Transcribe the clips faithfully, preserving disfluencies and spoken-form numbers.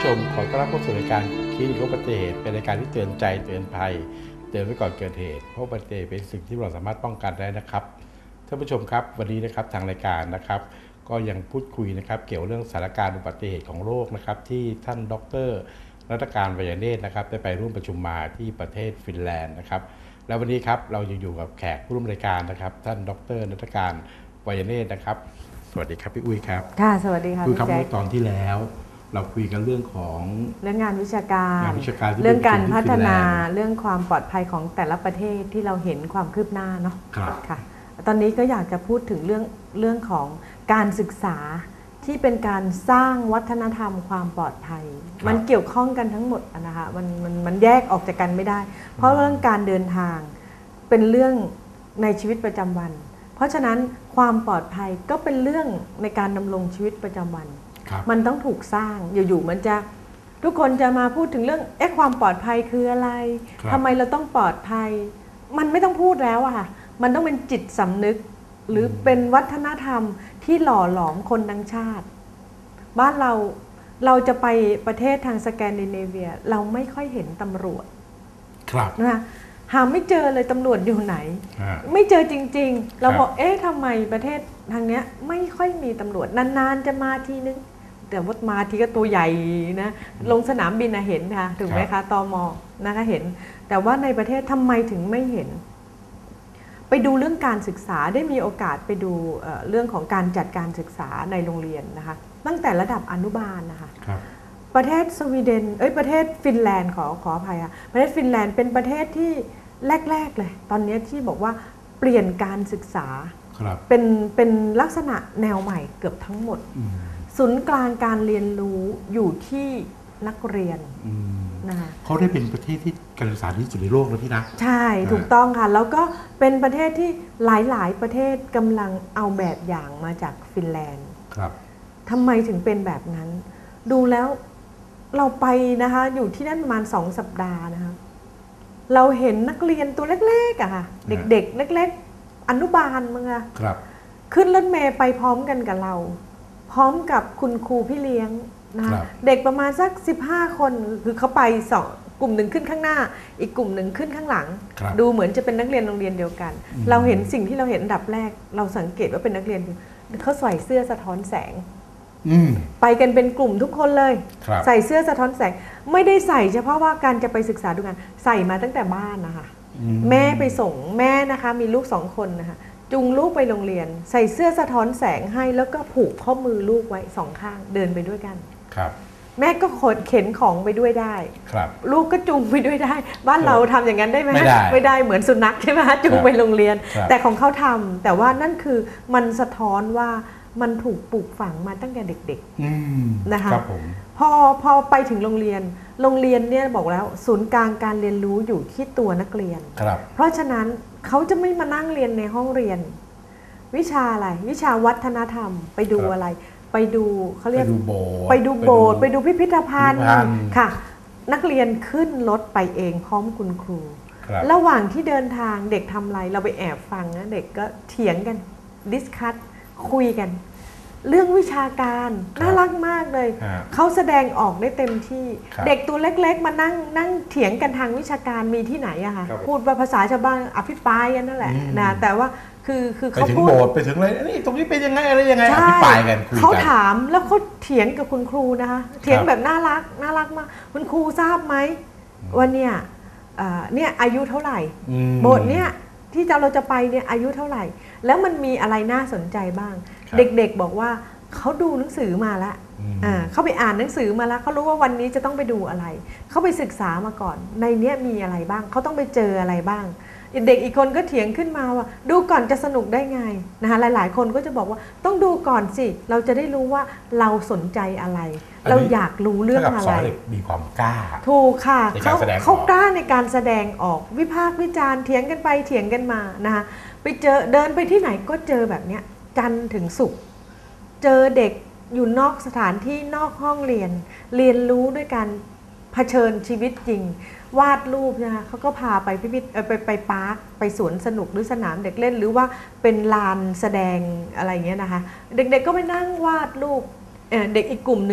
ชมขอต้อนรับเข้าสู่รายการคลินิกอุบัติเหตุเป็นรายการที่เตือนใจเตือนภัยเตือนไว้ก่อนเกิดเหตุเพราะอุบัติเหตุเป็นสิ่งที่เราสามารถป้องกันได้นะครับท่านผู้ชมครับวันนี้นะครับทางรายการนะครับก็ยังพูดคุยนะครับเกี่ยวเรื่องสถานการณ์อุบัติเหตุของโลกนะครับที่ท่านดร.รัตการวัยเนตรนะครับได้ไปร่วมประชุมมาที่ประเทศฟินแลนด์นะครับแล้ววันนี้ครับเรายังอยู่กับแขกผู้ร่วมรายการนะครับท่านดร.รัตการวัยเนตรนะครับสวัสดีครับพี่อุ้ยครับค่ะสวัสดีค่ะคือคำว่าตอนที่แล้วเราคุยกันเรื่องของเรื่องงานวิชาการงานวิชาการเรื่องการพัฒนาเรื่องความปลอดภัยของแต่ละประเทศที่เราเห็นความคืบหน้าเนาะค่ะตอนนี้ก็อยากจะพูดถึงเรื่องเรื่องของการศึกษาที่เป็นการสร้างวัฒนธรรมความปลอดภัยมันเกี่ยวข้องกันทั้งหมดนะคะมันมันมันแยกออกจากกันไม่ได้เพราะเรื่องการเดินทางเป็นเรื่องในชีวิตประจำวันเพราะฉะนั้นความปลอดภัยก็เป็นเรื่องในการดำรงชีวิตประจำวันมันต้องถูกสร้างอยู่ๆมันจะทุกคนจะมาพูดถึงเรื่องเอ๊ะความปลอดภัยคืออะไรทำไมเราต้องปลอดภัยมันไม่ต้องพูดแล้วอะค่ะมันต้องเป็นจิตสำนึกหรือเป็นวัฒนธรรมที่หล่อหลอมคนทั้งชาติบ้านเราเราจะไปประเทศทางสแกนดิเนเวียเราไม่ค่อยเห็นตำรวจนะคะหาไม่เจอเลยตำรวจอยู่ไหนไม่เจอจริงๆเราบอกเอ๊ะทำไมประเทศทางเนี้ยไม่ค่อยมีตำรวจนานๆจะมาทีนึงแต่ว่ามาทีก็ตัวใหญ่นะลงสนามบินนะเห็นค่ะถูกไหมคะตม.นะคะเห็นแต่ว่าในประเทศทำไมถึงไม่เห็นไปดูเรื่องการศึกษาได้มีโอกาสไปดูเรื่องของการจัดการศึกษาในโรงเรียนนะคะตั้งแต่ระดับอนุบาลนะคะประเทศสวีเดนเอ้ยประเทศฟินแลนด์ขอขออภัยค่ะประเทศฟินแลนด์เป็นประเทศที่แรกๆเลยตอนนี้ที่บอกว่าเปลี่ยนการศึกษาเป็นเป็นลักษณะแนวใหม่เกือบทั้งหมดศูนย์กลางการเรียนรู้อยู่ที่นักเรียนนะคะเขาได้เป็นประเทศที่การศึกษาที่สุดในโลกแล้วพี่นะใช่ถูกต้องค่ะแล้วก็เป็นประเทศที่หลายๆประเทศกำลังเอาแบบอย่างมาจากฟินแลนด์ครับทำไมถึงเป็นแบบนั้นดูแล้วเราไปนะคะอยู่ที่นั่นประมาณสองสัปดาห์นะคะเราเห็นนักเรียนตัวเล็กๆอะค่ะเด็กๆเล็กๆอนุบาลมั้งคะครับขึ้นรถเมล์ไปพร้อมกันกับเราพร้อมกับคุณครูพี่เลี้ยงนะคะเด็กประมาณสักสิบห้าคนคือเขาไปสองกลุ่มหนึ่งขึ้นข้างหน้าอีกกลุ่มหนึ่งขึ้นข้างหลังดูเหมือนจะเป็นนักเรียนโรงเรียนเดียวกันเราเห็นสิ่งที่เราเห็นอันดับแรกเราสังเกตว่าเป็นนักเรียนเขาใส่เสื้อสะท้อนแสงไปกันเป็นกลุ่มทุกคนเลยใส่เสื้อสะท้อนแสงไม่ได้ใส่เฉพาะว่าการจะไปศึกษาดูงานใส่มาตั้งแต่บ้านนะคะแม่ไปส่งแม่นะคะมีลูกสองคนนะคะจูงลูกไปโรงเรียนใส่เสื้อสะท้อนแสงให้แล้วก็ผูกข้อมือลูกไว้สองข้างเดินไปด้วยกันครับแม่ก็ขนเข็นของไปด้วยได้ครับลูกก็จูงไปด้วยได้บ้านเราทำอย่างนั้นได้ไหมไม่ได้ไม่ได้เหมือนสุนัขใช่ไหมจูงไปโรงเรียนแต่ของเขาทำแต่ว่านั่นคือมันสะท้อนว่ามันถูกปลูกฝังมาตั้งแต่เด็กๆนะคะพอพอไปถึงโรงเรียนโรงเรียนเนี่ยบอกแล้วศูนย์กลางการเรียนรู้อยู่ที่ตัวนักเรียนเพราะฉะนั้นเขาจะไม่มานั่งเรียนในห้องเรียนวิชาอะไรวิชาวัฒนธรรมไปดูอะไรไปดูเขาเรียกไปดูโบสถ์ไปดูพิพิธภัณฑ์ค่ะนักเรียนขึ้นรถไปเองพร้อมคุณครูระหว่างที่เดินทางเด็กทำอะไรเราไปแอบฟังนะเด็กก็เถียงกันดิสคัสคุยกันเรื่องวิชาการน่ารักมากเลยเขาแสดงออกได้เต็มที่เด็กตัวเล็กๆมานั่งนั่งเถียงกันทางวิชาการมีที่ไหนอะคะพูดว่าภาษาชาวบ้านอภิปรายกันนั่นแหละนะแต่ว่าคือคือเขาพูดไปถึงโบสถ์ไปถึงอะไรนี่ตรงนี้เป็นยังไงอะไรยังไงอภิปรายกันคุยกันเขาถามแล้วเขาเถียงกับคุณครูนะคะเถียงแบบน่ารักน่ารักมากคุณครูทราบไหมว่าเนี่ยเนี่ยอายุเท่าไหร่โบสถ์เนี่ยที่เราจะไปเนี่ยอายุเท่าไหร่แล้วมันมีอะไรน่าสนใจบ้างเด็กๆบอกว่าเขาดูหนังสือมาแล้วเขาไปอ่านหนังสือมาแล้วเขารู้ว่าวันนี้จะต้องไปดูอะไรเขาไปศึกษามาก่อนในนี้มีอะไรบ้างเขาต้องไปเจออะไรบ้างเด็กอีกคนก็เถียงขึ้นมาว่าดูก่อนจะสนุกได้ไงนะคะหลายๆคนก็จะบอกว่าต้องดูก่อนสิเราจะได้รู้ว่าเราสนใจอะไรเราอยากรู้เรื่องอะไรมีความกล้าถูกค่ะเขาเขากล้าในการแสดงออกวิพากษ์วิจารณ์เถียงกันไปเถียงกันมานะคะไปเจอเดินไปที่ไหนก็เจอแบบเนี้ยจันทร์ถึงศุกร์เจอเด็กอยู่นอกสถานที่นอกห้องเรียนเรียนรู้ด้วยการเผชิญชีวิตจริงวาดรูปนะคะเขาก็พาไปพิพิธไปไปปาร์คไปสวนสนุกหรือสนามเด็กเล่นหรือว่าเป็นลานแสดงอะไรเงี้ยนะคะเด็กๆก็ไปนั่งวาดรูปเด็กอีกกลุ่มนึง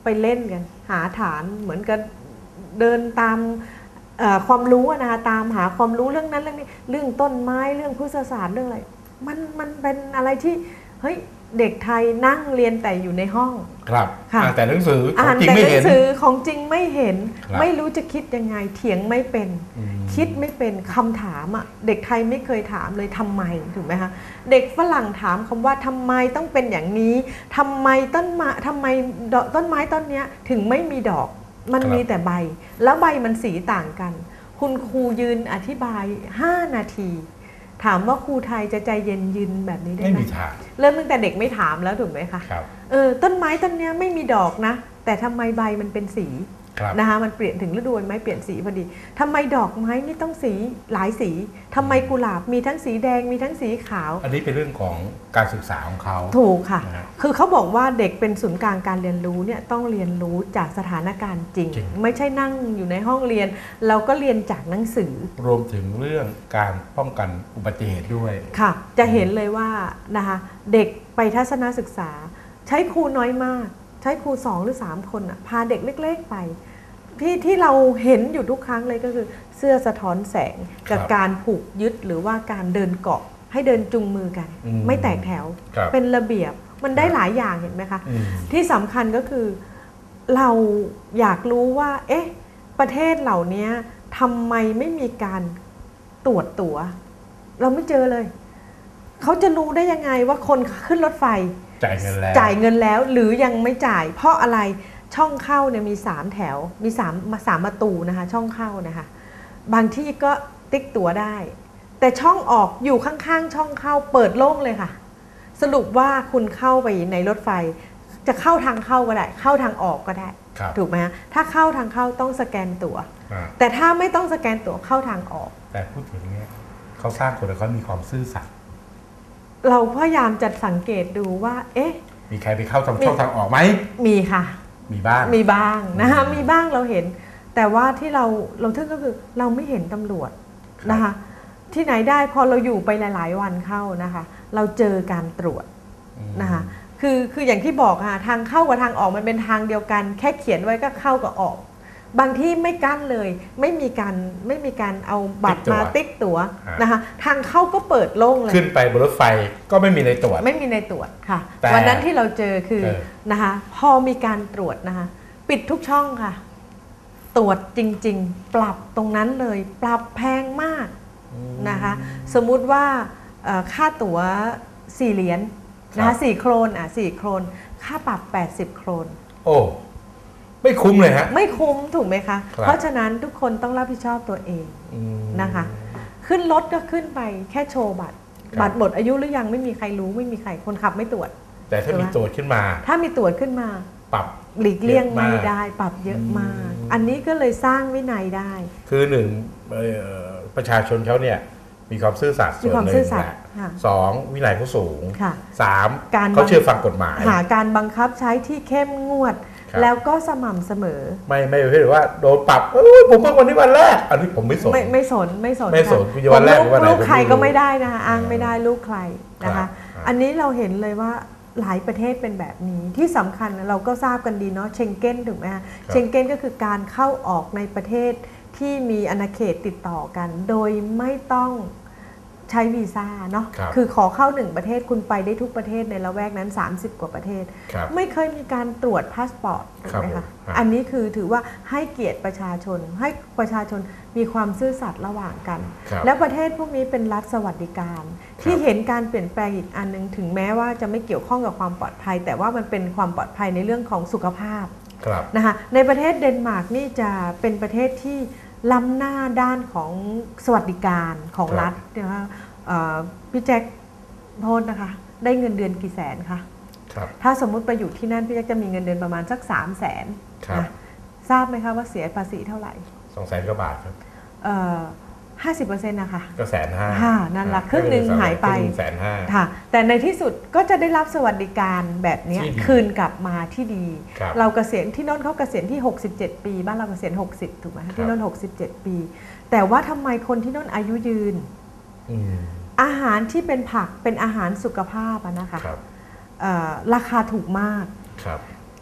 ไปเล่นกันหาฐานเหมือนกันเดินตามความรู้นะคะตามหาความรู้เรื่องนั้นเรื่องนี้เรื่องต้นไม้เรื่องพุทธศาสตร์เรื่องอะไรมันมันเป็นอะไรที่เฮ้ยเด็กไทยนั่งเรียนแต่อยู่ในห้องครับอ่านแต่หนังสือขอ่าองนจริงแต่ไม่หนัเห็นสือของจริงไม่เห็นครับไม่รู้จะคิดยังไงเถียงไม่เป็นคิดไม่เป็นคำถามอ่ะเด็กไทยไม่เคยถามเลยทำไมถูกไหมคะเด็กฝรั่งถามคำว่าทำไมต้องเป็นอย่างนี้ทำไมต้นไม้ทำไมต้นไม้ต้นเนี้ยถึงไม่มีดอกมันมีแต่ใบแล้วใบมันสีต่างกันคุณครูยืนอธิบายห้านาทีถามว่าครูไทยจะใจเย็นยืนแบบนี้ได้ไหมไม่มีทางเริ่มตั้งแต่เด็กไม่ถามแล้วถูกไหมคะครับเออต้นไม้ต้นนี้ไม่มีดอกนะแต่ทำไมใบมันเป็นสีนะคะมันเปลี่ยนถึงฤดูไม้เปลี่ยนสีพอดีทำไมดอกไม้นี่ต้องสีหลายสีทำไมกุหลาบมีทั้งสีแดงมีทั้งสีขาวอันนี้เป็นเรื่องของการศึกษาของเขาถูกค่ะคือเขาบอกว่าเด็กเป็นศูนย์กลางการเรียนรู้เนี่ยต้องเรียนรู้จากสถานการณ์จริงไม่ใช่นั่งอยู่ในห้องเรียนเราก็เรียนจากหนังสือรวมถึงเรื่องการป้องกันอุบัติเหตุด้วยค่ะจะเห็นเลยว่านะคะเด็กไปทัศนศึกษาใช้ครูน้อยมากใช้ครูสองหรือสามคนพาเด็กเล็กๆไปที่ที่เราเห็นอยู่ทุกครั้งเลยก็คือเสื้อสะท้อนแสงกับการผูกยึดหรือว่าการเดินเกาะให้เดินจุงมือกันไม่แตกแถวเป็นระเบียบมันได้หลายอย่างเห็นไหมคะที่สำคัญก็คือเราอยากรู้ว่าเอ๊ะประเทศเหล่านี้ทำไมไม่มีการตรวจตั๋วเราไม่เจอเลยเขาจะรู้ได้ยังไงว่าคนขึ้นรถไฟจ่ายเงินแล้วจ่ายเงินแล้วหรือยังไม่จ่ายเพราะอะไรช่องเข้าเนี่ยมีสามแถวมีสามสามประตูนะคะช่องเข้านะคะบางที่ก็ติ๊กตั๋วได้แต่ช่องออกอยู่ข้างๆช่องเข้าเปิดโล่งเลยค่ะสรุปว่าคุณเข้าไปในรถไฟจะเข้าทางเข้าก็ได้เข้าทางออกก็ได้ถูกไหมคะถ้าเข้าทางเข้าต้องสแกนตั๋วแต่ถ้าไม่ต้องสแกนตั๋วเข้าทางออกแต่พูดถึงเนี่ยเขาสร้างคนแล้วเขามีความซื่อสัตย์เราพยายามจะสังเกตดูว่าเอ๊ะมีใครไปเข้าทางช่องทางออกไหมมีค่ะมีบ้างมีบ้างนะคะมีบ้างเราเห็นแต่ว่าที่เราเราทึ่งก็คือเราไม่เห็นตำรวจนะคะที่ไหนได้พอเราอยู่ไปหลายๆวันเข้านะคะเราเจอการตรวจนะคะคือคืออย่างที่บอกค่ะทางเข้ากับทางออกมันเป็นทางเดียวกันแค่เขียนไว้ก็เข้ากับออกบางที่ไม่กั้นเลยไม่มีการไม่มีการเอาบัตรมาติ๊กตั๋วนะคะทางเข้าก็เปิดโล่งเลยขึ้นไปบนรถไฟก็ไม่มีในตรวจไม่มีในตรวจค่ะวันนั้นที่เราเจอคือนะคะพอมีการตรวจนะคะปิดทุกช่องค่ะตรวจจริงๆปรับตรงนั้นเลยปรับแพงมากนะคะสมมุติว่าค่าตั๋วสี่เหรียญนะคะสี่โครนอ่ะสี่โครนค่าปรับแปดสิบโครนโอ้ไม่คุ้มเลยฮะไม่คุ้มถูกไหมคะเพราะฉะนั้นทุกคนต้องรับผิดชอบตัวเองนะคะขึ้นรถก็ขึ้นไปแค่โชว์บัตรบัตรหมดอายุหรือยังไม่มีใครรู้ไม่มีใครคนขับไม่ตรวจแต่ถ้ามีตรวจขึ้นมาถ้ามีตรวจขึ้นมาปรับหลีกเลี่ยงไม่ได้ปรับเยอะมากอันนี้ก็เลยสร้างวินัยได้คือหนึ่งประชาชนเขาเนี่ยมีความซื่อสัตย์ส่วนหนึ่งแหละสองวินัยเขาสูงสามเขาเชื่อฟังกฎหมายหาการบังคับใช้ที่เข้มงวดแล้วก็สม่ำเสมอไม่ไม่ใช่ว่าโดนปรับผมเพิ่งวันนี้วันแรกอันนี้ผมไม่สนไม่ไม่สนไม่สนไม่สนวันแรกวันไหนลูกใครก็ไม่ได้นะคะอ้างไม่ได้ลูกใครนะคะอันนี้เราเห็นเลยว่าหลายประเทศเป็นแบบนี้ที่สำคัญเราก็ทราบกันดีเนาะเชงเก้นถูกไหมคะเชงเก้นก็คือการเข้าออกในประเทศที่มีอาณาเขตติดต่อกันโดยไม่ต้องใช้วีซ่าเนาะคือขอเข้าหนึ่งประเทศคุณไปได้ทุกประเทศในละแวกนั้นสามสิบกว่าประเทศไม่เคยมีการตรวจพาสปอร์ตถูกไหมคะอันนี้คือถือว่าให้เกียรติประชาชนให้ประชาชนมีความซื่อสัตย์ระหว่างกันแล้วประเทศพวกนี้เป็นรัฐสวัสดิการที่เห็นการเปลี่ยนแปลงอีกอันนึงถึงแม้ว่าจะไม่เกี่ยวข้องกับความปลอดภัยแต่ว่ามันเป็นความปลอดภัยในเรื่องของสุขภาพนะคะในประเทศเดนมาร์กนี่จะเป็นประเทศที่ล้ำหน้าด้านของสวัสดิการของรัฐนะคะพี่แจ็คโทษนะคะได้เงินเดือนกี่แสนคะถ้าสมมุติไปอยู่ที่นั่นพี่แจ็คจะมีเงินเดือนประมาณสักสามแสนนะทราบไหมคะว่าเสียภาษีเท่าไหร่สองแสนกว่าบาทครับห้าสิบเปอร์เซ็นต์นะคะก็แสนห้านั่นละครึ่งหนึ่งหายไปแสนห้าค่ะแต่ในที่สุดก็จะได้รับสวัสดิการแบบนี้คืนกลับมาที่ดีเราเกษียณที่โน่นเขาเกษียณที่หกสิบเจ็ดปีบ้านเราเกษียณหกสิบถูกไหมที่โน่นหกสิบเจ็ดปีแต่ว่าทำไมคนที่โน่นอายุยืนอาหารที่เป็นผักเป็นอาหารสุขภาพนะคะราคาถูกมาก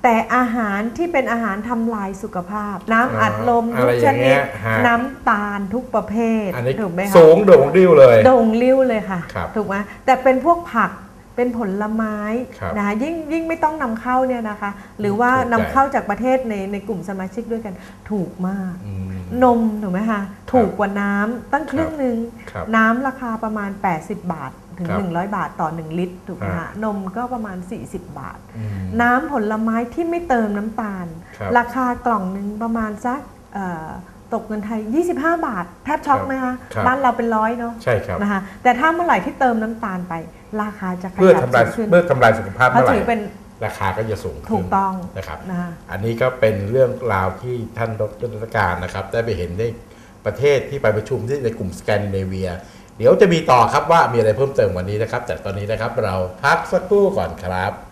แต่อาหารที่เป็นอาหารทำลายสุขภาพ น้ำอัดลมอะทุไรกอชย่างเงี้นิดยฮะน้ำตาลทุกประเภทอันนี้ถูกไหมคะสูงโด่งดิ้วเลยโด่งลิ้วเลยค่ะครับถูกไหมแต่เป็นพวกผักเป็นผลไม้ครับนะคะยิ่งยิ่งไม่ต้องนำเข้าเนี่ยนะคะ หรือว่าถูกใจนำเข้าจากประเทศในในกลุ่มสมาชิกด้วยกันถูกมากอืมนมถูกไหมคะถูกกว่าน้ำตั้งครึ่งหนึ่งครับน้ำราคาประมาณ แปดสิบบาท ถึงครับหนึ่งร้อย บาทต่อ หนึ่ง ลิตรถูกไหมครัคะบนมก็ประมาณ สี่สิบบาทอืมน้ำผลไม้ที่ไม่เติมน้ำตาลครับราคากล่องหนึ่งประมาณสักเอ่อตกเงินไทย ยี่สิบห้า บาท แทบช็อกไหมคะครับบ้านเราเป็นร้อยเนาะใช่ครับนะคะแต่ถ้าเมื่อไหร่ที่เติมน้ำตาลไป ราคาจะขเพื่อยับทำลายสูงขึ้นเมื่อทำลายสุขภาพเขาเมื่อไหร่ถือเป็นราคาก็จะสูงขึ้นถูกต้องนะครับนะคะอันนี้ก็เป็นเรื่องราวที่ท่านดรรัตการนะครับ ได้ไปเห็นในประเทศที่ไปประชุมที่ในกลุ่มสแกนดิเนเวีย เดี๋ยวจะมีต่อครับว่ามีอะไรเพิ่มเติมวันนี้นะครับแต่ตอนนี้นะครับเราพักสักครู่ก่อนครับ